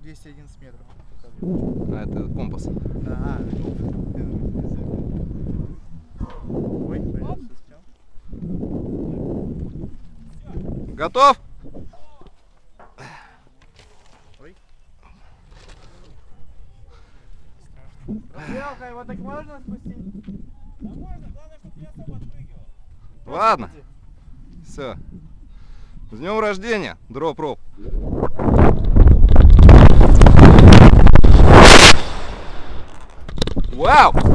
211 метров. А, это компас. Да, ой, Готов? ой. Стрелка, его так можно спустить? Да можно, главное, чтобы не особо отпрыгивал. Ладно. Все. С днем рождения, Дроп-Роб. Вау!